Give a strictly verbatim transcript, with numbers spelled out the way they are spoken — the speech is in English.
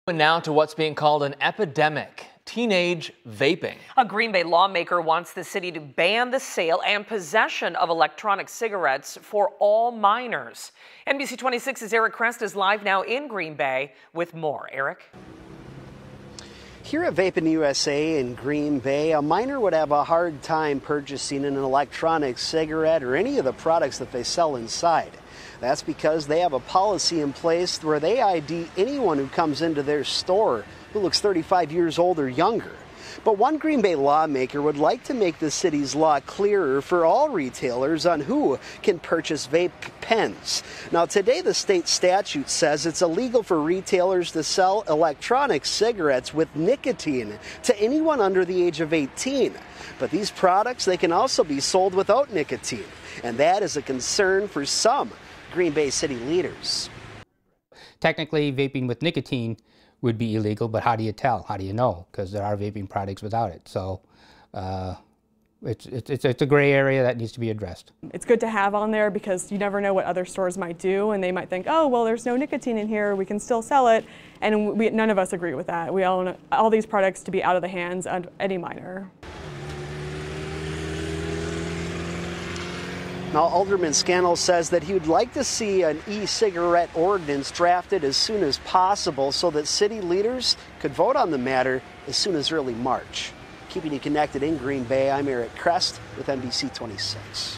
And now to what's being called an epidemic, teenage vaping. A Green Bay lawmaker wants the city to ban the sale and possession of electronic cigarettes for all minors. N B C twenty-six's Eric Crest is live now in Green Bay with more. Eric? Here at Vapin U S A in Green Bay, a minor would have a hard time purchasing an electronic cigarette or any of the products that they sell inside. That's because they have a policy in place where they I D anyone who comes into their store who looks thirty-five years old or younger. But one Green Bay lawmaker would like to make the city's law clearer for all retailers on who can purchase vape pens. Now, today the state statute says it's illegal for retailers to sell electronic cigarettes with nicotine to anyone under the age of eighteen. But these products, they can also be sold without nicotine, and that is a concern for some Green Bay city leaders. Technically, vaping with nicotine would be illegal, but how do you tell? How do you know? Because there are vaping products without it. So uh, it's, it's, it's a gray area that needs to be addressed. It's good to have on there because you never know what other stores might do, and they might think, oh, well, there's no nicotine in here, we can still sell it. And we, none of us agree with that. We all want all these products to be out of the hands of any minor. Now, Alderman Scannell says that he would like to see an e-cigarette ordinance drafted as soon as possible so that city leaders could vote on the matter as soon as early March. Keeping you connected in Green Bay, I'm Eric Crest with N B C twenty-six.